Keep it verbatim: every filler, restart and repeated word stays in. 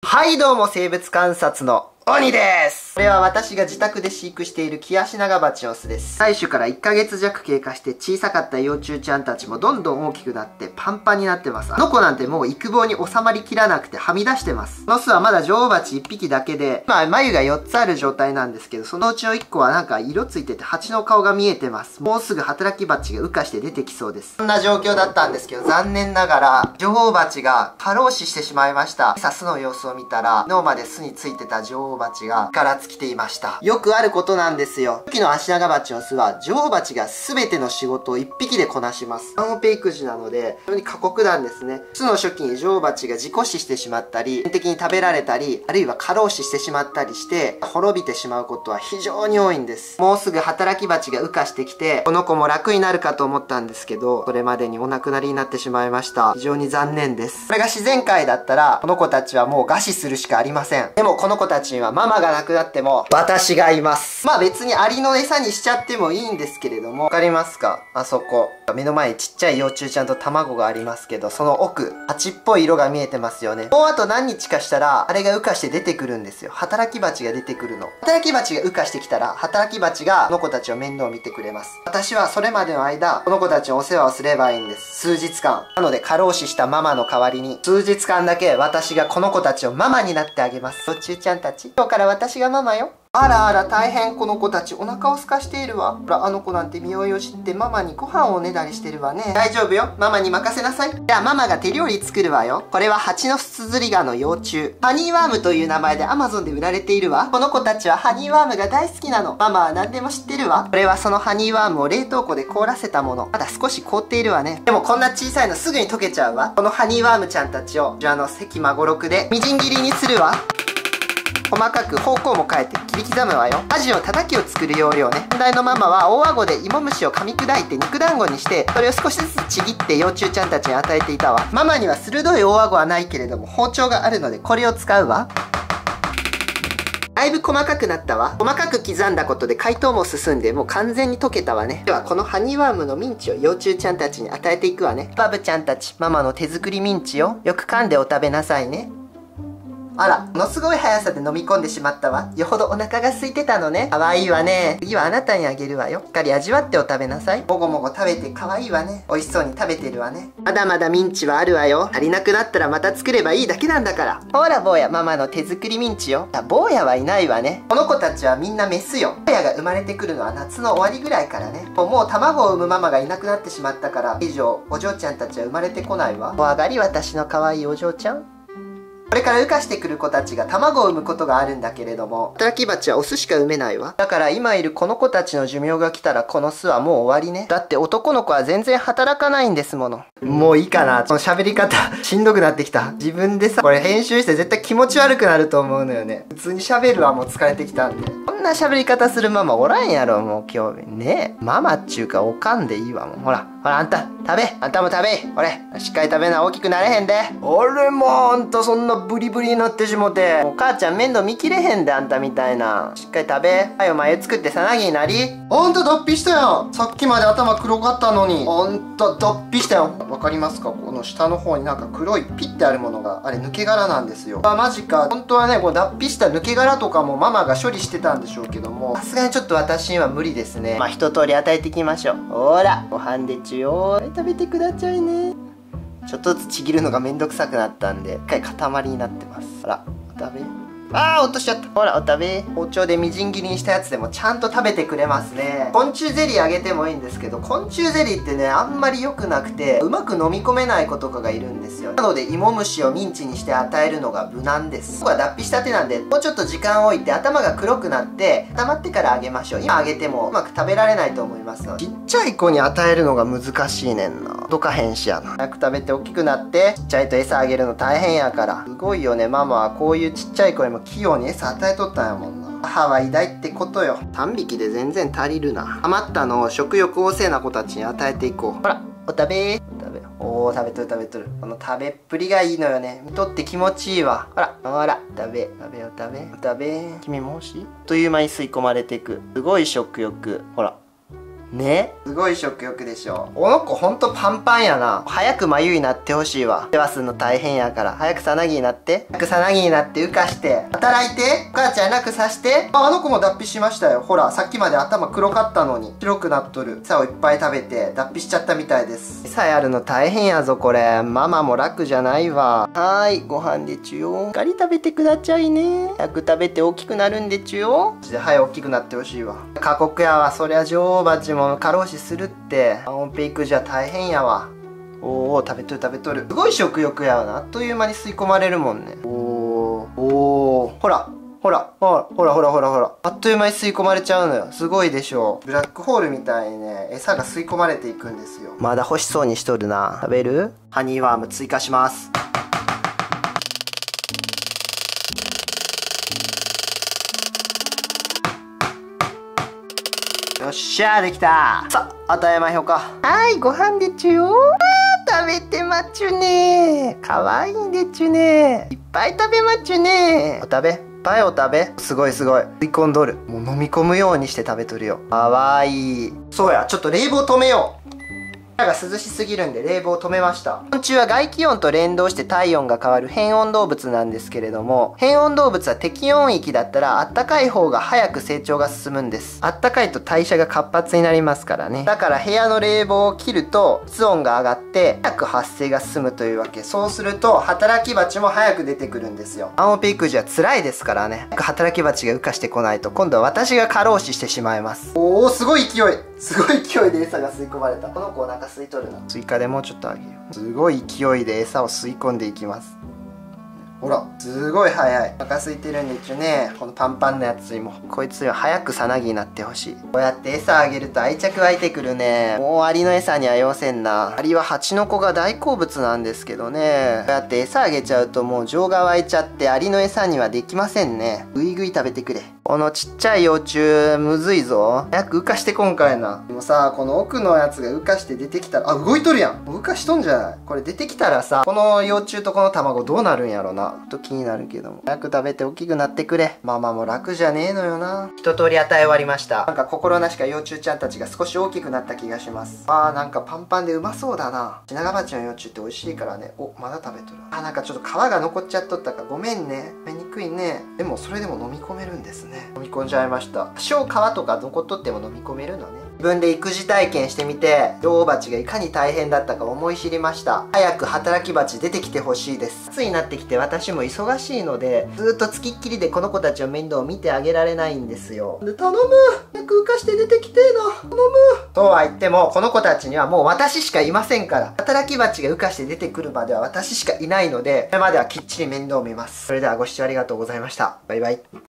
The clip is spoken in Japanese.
はいどうも、生物観察の鬼です。これは私が自宅で飼育しているキアシナガバチの巣です。採取からいっかげつ弱経過して小さかった幼虫ちゃんたちもどんどん大きくなってパンパンになってます。あの子なんてもう育房に収まりきらなくてはみ出してます。この巣はまだ女王蜂いっぴきだけで、まあ眉がよっつある状態なんですけど、そのうちのいっこはなんか色ついてて蜂の顔が見えてます。もうすぐ働き蜂が羽化して出てきそうです。そんな状況だったんですけど、残念ながら女王蜂が過労死してしまいました。さあ巣の様子を見たら、昨日まで巣についてた女王蜂がから尽きていました。よくあることなんですよ。初期のアシナガバチの巣は女王蜂が全ての仕事をいっぴきでこなします。ワンオペ育児なので、非常に過酷なんですね。巣の初期に女王蜂が自己死してしまったり、天敵に食べられたり、あるいは過労死してしまったりして、滅びてしまうことは非常に多いんです。もうすぐ働き蜂が羽化してきて、この子も楽になるかと思ったんですけど、それまでにお亡くなりになってしまいました。非常に残念です。これが自然界だったら、この子たちはもう餓死するしかありません。でもこの子たちにはママが亡くなっても、私がいます。まあ別にアリの餌にしちゃってもいいんですけれども、わかりますか？あそこ。目の前にちっちゃい幼虫ちゃんと卵がありますけど、その奥、蜂っぽい色が見えてますよね。もうあと何日かしたら、あれが羽化して出てくるんですよ。働き蜂が出てくるの。働き蜂が羽化してきたら、働き蜂がこの子たちを面倒を見てくれます。私はそれまでの間、この子たちのお世話をすればいいんです。数日間。なので過労死したママの代わりに、数日間だけ私がこの子たちをママになってあげます。幼虫ちゃんたち。今日から私がママよ。あらあら大変この子たちお腹を空かしているわ。ほらあの子なんて身をよじってママにご飯をおねだりしてるわね。大丈夫よ。ママに任せなさい。じゃあママが手料理作るわよ。これは蜂の巣釣りガの幼虫。ハニーワームという名前で アマゾン で売られているわ。この子たちはハニーワームが大好きなの。ママは何でも知ってるわ。これはそのハニーワームを冷凍庫で凍らせたもの。まだ少し凍っているわね。でもこんな小さいのすぐに溶けちゃうわ。このハニーワームちゃんたちをじゃあの関まごろくでみじん切りにするわ。細かく方向も変えて切り刻むわよ。アジのたたきを作る要領ね。先代のママは大顎で芋虫を噛み砕いて肉団子にして、それを少しずつちぎって幼虫ちゃんたちに与えていたわ。ママには鋭い大顎はないけれども包丁があるのでこれを使うわ。だいぶ細かくなったわ。細かく刻んだことで解凍も進んでもう完全に溶けたわね。ではこのハニーワームのミンチを幼虫ちゃんたちに与えていくわね。バブちゃんたち、ママの手作りミンチよ。よく噛んでお食べなさいね。あら、ものすごい速さで飲み込んでしまったわ。よほどお腹が空いてたのね。かわいいわね。次はあなたにあげるわよ。しっかり味わってお食べなさい。もごもご食べてかわいいわね。美味しそうに食べてるわね。まだまだミンチはあるわよ。足りなくなったらまた作ればいいだけなんだから。ほら坊や、ママの手作りミンチよ。あ、坊やはいないわね。この子たちはみんなメスよ。坊やが生まれてくるのは夏の終わりぐらいからね。もうもう卵を産むママがいなくなってしまったから、以上、お嬢ちゃんたちは生まれてこないわ。お上がり私の可愛いお嬢ちゃん。これから羽化してくる子たちが卵を産むことがあるんだけれども、働き蜂はオスしか産めないわ。だから今いるこの子たちの寿命が来たらこの巣はもう終わりね。だって男の子は全然働かないんですもの。もういいかな。この喋り方、しんどくなってきた。自分でさ、これ編集して絶対気持ち悪くなると思うのよね。普通に喋るわ、もう疲れてきたんで。こんな喋り方するママおらんやろ、もう今日。ねえ。ママっちゅうかおかんでいいわ、もう。ほら、ほらあんた、食べ。あんたも食べ。これ、しっかり食べな、大きくなれへんで。俺もうあんたそんなブリブリになってしもて。お母ちゃん面倒見きれへんで、あんたみたいな。しっかり食べ。はい、お前作ってさなぎになり。あんた脱皮したやん。さっきまで頭黒かったのに。あんた脱皮したよ。わかりますか？この下の方になんか黒いピッてあるものが、あれ抜け殻なんですよ。あ、マジか。本当はね、こう脱皮した抜け殻とかもママが処理してたんでしょうけども、さすがにちょっと私には無理ですね。まあ一通り与えていきましょう。ほら、ご飯でちゅよ。はい、食べてくださいね。ちょっとずつちぎるのがめんどくさくなったんで、一回塊になってます。ほら、お食べ。あー、落としちゃった。ほら、お食べ。包丁でみじん切りにしたやつでもちゃんと食べてくれますね。昆虫ゼリーあげてもいいんですけど、昆虫ゼリーってね、あんまり良くなくて、うまく飲み込めない子とかがいるんですよ。なので、芋虫をミンチにして与えるのが無難です。僕は脱皮したてなんで、もうちょっと時間を置いて頭が黒くなって、固まってからあげましょう。今あげてもうまく食べられないと思いますので。ちっちゃい子に与えるのが難しいねんな。どかへんしやな。早く食べて大きくなって、ちっちゃいと餌あげるの大変やから。すごいよね、ママはこういうちっちゃい子にも器用に餌与えとったんやもんな。母は偉大ってことよ。さんびきで全然足りるな。余ったのを食欲旺盛な子たちに与えていこう。ほら、お食べ。お食べ。おー、食べとる食べとる。この食べっぷりがいいのよね。見とって気持ちいいわ。ほら、ほら、食べ。食べよ食べ。お食べ。君も欲しい？あっという間に吸い込まれていく。すごい食欲。ほら。 ね、すごい食欲でしょ。この子ほんとパンパンやな。早く眉になってほしいわ。世話すんの大変やから。早くさなぎになって。早くさなぎになって浮かして。働いて。お母ちゃん楽さして。あ、あの子も脱皮しましたよ。ほら、さっきまで頭黒かったのに。白くなっとる。餌をいっぱい食べて、脱皮しちゃったみたいです。餌やるの大変やぞ、これ。ママも楽じゃないわ。はーい、ご飯でちゅよ。しっかり食べてくだちゃいね。早く食べて大きくなるんでちゅよ。で、早く大きくなってほしいわ。過酷やわ。そりゃ女王蜂も過労死するって。ワンオペ育児は大変やわ。おお、食べとる食べとる。すごい食欲やわな。あっという間に吸い込まれるもんね。おおおお、ほらほらほらほらほらほらほら、あっという間に吸い込まれちゃうのよ。すごいでしょ。ブラックホールみたいにね、餌が吸い込まれていくんですよ。まだ欲しそうにしとるな。食べる？ハニーワーム追加します。よっしゃー、できた。さあ、与えまひょか。はい、ご飯でちゅよ。食べてまっちゅね。かわいいでちゅね。いっぱい食べまっちゅね。お食べ。いっぱいお食べ。すごいすごい。吸い込んどる。もう飲み込むようにして食べとるよ。かわいい。そうや、ちょっと冷房止めよう。部屋が涼しすぎるんで冷房を止めました。昆虫は外気温と連動して体温が変わる変温動物なんですけれども、変温動物は適温域だったらあったかい方が早く成長が進むんです。あったかいと代謝が活発になりますからね。だから部屋の冷房を切ると室温が上がって早く発生が進むというわけ。そうすると働き蜂も早く出てくるんですよ。ワンオペ育児は辛いですからね。働き蜂が羽化してこないと今度は私が過労死してしまいます。おお、すごい勢い。すごい勢いで餌が吸い込まれた。この子お腹吸いとるな。追加でもうちょっとあげよう。すごい勢いで餌を吸い込んでいきます。ほら、すごい早い。お腹空いてるんでちゅね。このパンパンのやつにも。こいつには早くさなぎになってほしい。こうやって餌あげると愛着湧いてくるね。もうアリの餌には要せんな。アリは蜂の子が大好物なんですけどね。こうやって餌あげちゃうともう情が湧いちゃってアリの餌にはできませんね。ぐいぐい食べてくれ。このちっちゃい幼虫、むずいぞ。早く羽化してこんかいな。でもさ、この奥のやつが羽化して出てきたら、あ、動いとるやん。羽化しとんじゃない？これ出てきたらさ、この幼虫とこの卵どうなるんやろな。と気になるけども。早く食べて大きくなってくれ。ママも楽じゃねえのよな。一通り与え終わりました。なんか心なしか幼虫ちゃんたちが少し大きくなった気がします。あー、なんかパンパンでうまそうだな。シナガバチの幼虫って美味しいからね。お、まだ食べとる。あ、なんかちょっと皮が残っちゃっとったか。ごめんね。食べにくいね。でもそれでも飲み込めるんですね。飲み込んじゃいました。多少皮とか残っとっても飲み込めるのね。自分で育児体験してみて、女王蜂がいかに大変だったか思い知りました。早く働き蜂出てきてほしいです。夏になってきて私も忙しいので、ずーっとつきっきりでこの子たちの面倒を見てあげられないんですよ。で、頼む！早く浮かして出てきてえな。頼む！とは言っても、この子たちにはもう私しかいませんから、働き蜂が浮かして出てくるまでは私しかいないので、それまではきっちり面倒を見ます。それではご視聴ありがとうございました。バイバイ。